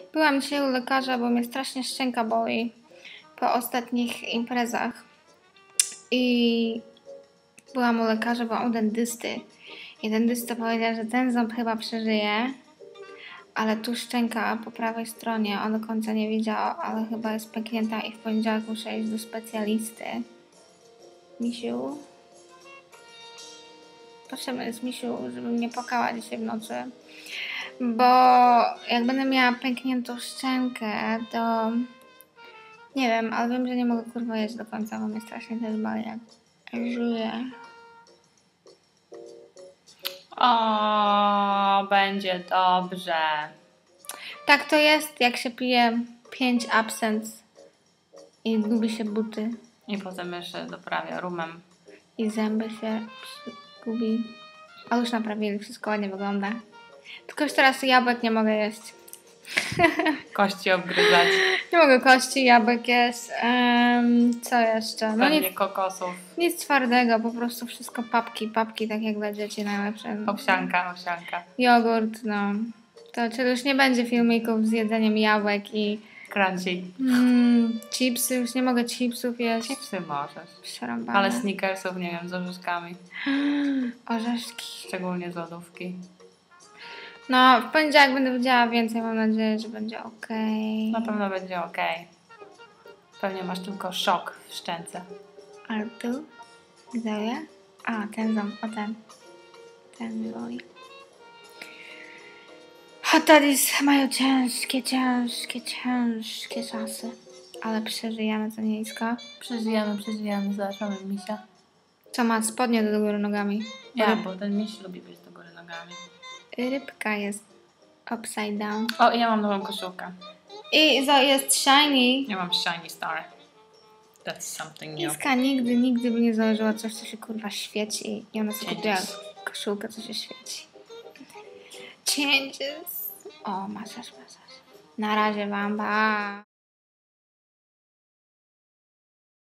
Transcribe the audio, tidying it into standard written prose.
Byłam dzisiaj u lekarza, bo mnie strasznie szczęka boli po ostatnich imprezach. I byłam u lekarza, byłam u dentysty. I dentysta powiedział, że ten ząb chyba przeżyje, ale tu szczęka po prawej stronie, on do końca nie widział, ale chyba jest pęknięta i w poniedziałek muszę iść do specjalisty. Misiu? Potrzebny jest misiu, żeby mnie płakała dzisiaj w nocy. Bo jak będę miała pękniętą szczękę, to nie wiem, ale wiem, że nie mogę kurwa jeść do końca, bo mnie strasznie też boli, jak żyję. O, będzie dobrze. Tak to jest, jak się pije 5 absent i gubi się buty I potem jeszcze doprawia rumem. i zęby się gubi. A już naprawili, wszystko ładnie wygląda. Tylko już teraz jabłek nie mogę jeść. Kości obgryzać. Nie mogę kości, jabłek jeść. Co jeszcze? No Pewnie kokosów. nic twardego, po prostu wszystko papki, tak jak dla dzieci najlepsze. Owsianka. Jogurt, no. To czyli już nie będzie filmików z jedzeniem jabłek i Crunchy. chipsy, już nie mogę chipsów jeść. Chipsy możesz. Przerąbane. Ale Snickersów, nie wiem, z orzeszkami. Orzeszki. Szczególnie z lodówki. No, w poniedziałek będę widziała więcej, mam nadzieję, że będzie okej. Na pewno będzie okej. Pewnie masz tylko szok w szczęce. Ale tu? Gdzie? A, ten ząb, o ten. Ten mi boli. Hotadis mają ciężkie czasy. Ale przeżyjemy to nisko. Przeżyjemy, zobaczymy misia. Co ma spodnie do góry nogami? Ja, bo ten miś lubi być do góry nogami. Rybka jest upside down. O, ja mam nową koszulkę. I jest shiny. Ja mam Shiny Star. That's something new. Iska nigdy by nie założyła coś, co się kurwa świeci. I ona sobie Changes. kupiła koszulkę, co się świeci. Changes. O, masaż. Na razie wam, ba.